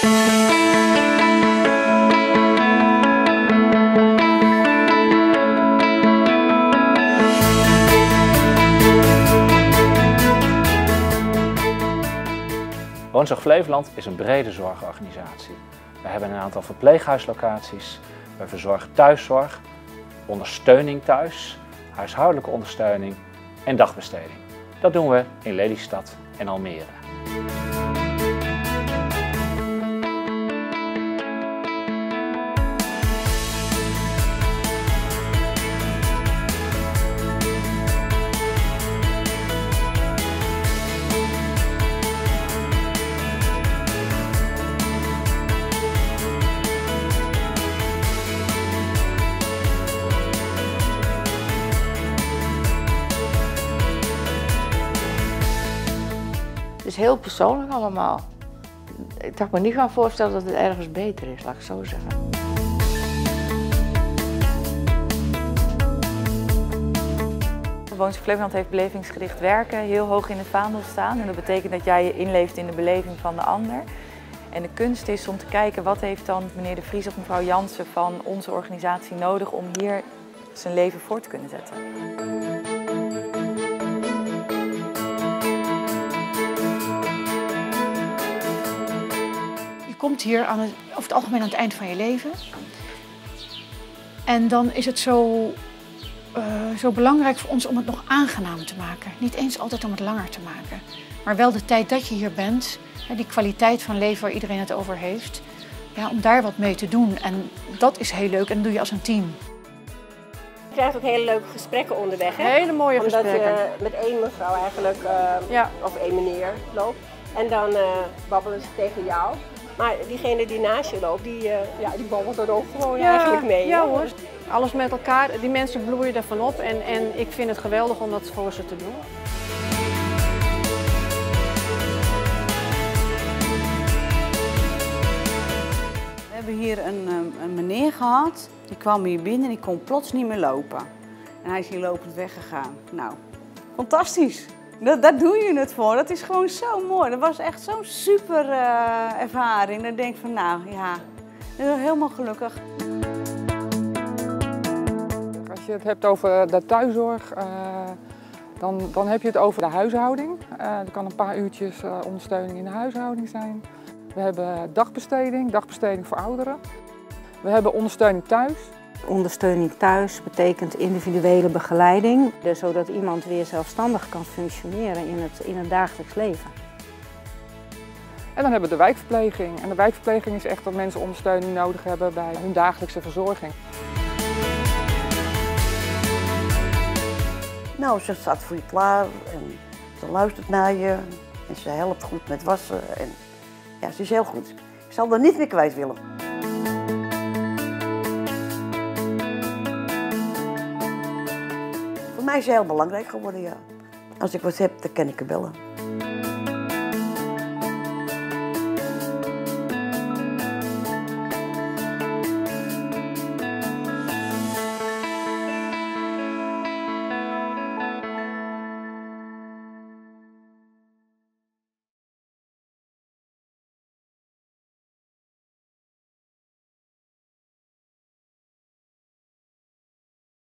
Woonzorg Flevoland is een brede zorgorganisatie. We hebben een aantal verpleeghuislocaties, we verzorgen thuiszorg, ondersteuning thuis, huishoudelijke ondersteuning en dagbesteding. Dat doen we in Lelystad en Almere. Het is heel persoonlijk allemaal. Ik had me niet gaan voorstellen dat het ergens beter is, laat ik zo zeggen. Woonzorg Flevoland heeft belevingsgericht werken heel hoog in het vaandel staan. En dat betekent dat jij je inleeft in de beleving van de ander. En de kunst is om te kijken wat heeft dan meneer De Vries of mevrouw Jansen van onze organisatie nodig om hier zijn leven voort te kunnen zetten. Je komt hier over het algemeen aan het eind van je leven. En dan is het zo belangrijk voor ons om het nog aangenaam te maken. Niet eens altijd om het langer te maken. Maar wel de tijd dat je hier bent, die kwaliteit van leven waar iedereen het over heeft. Ja, om daar wat mee te doen. En dat is heel leuk en dat doe je als een team. Je krijgt ook hele leuke gesprekken onderweg. Hè? Hele mooie gesprekken. Omdat je met één mevrouw eigenlijk, of één meneer loopt. En dan babbelen ze tegen jou. Maar diegene die naast je loopt, die babbelt er ook gewoon eigenlijk mee. Ja hoor, alles met elkaar. Die mensen bloeien ervan op en ik vind het geweldig om dat voor ze te doen. We hebben hier een meneer gehad, die kwam hier binnen en die kon plots niet meer lopen. En hij is hier lopend weggegaan. Nou, fantastisch. Daar doe je het voor. Dat is gewoon zo mooi. Dat was echt zo'n super ervaring. Dan denk ik van, nou ja, ik ben helemaal gelukkig. Als je het hebt over de thuiszorg, dan heb je het over de huishouding. Er kan een paar uurtjes ondersteuning in de huishouding zijn. We hebben dagbesteding voor ouderen. We hebben ondersteuning thuis. Ondersteuning thuis betekent individuele begeleiding, zodat iemand weer zelfstandig kan functioneren in het dagelijks leven. En dan hebben we de wijkverpleging. En de wijkverpleging is echt dat mensen ondersteuning nodig hebben bij hun dagelijkse verzorging. Nou, ze staat voor je klaar en ze luistert naar je en ze helpt goed met wassen. En ja, ze is heel goed. Ik zal er niet meer kwijt willen. Voor mij is ze heel belangrijk geworden, ja. Als ik wat heb, dan kan ik haar bellen.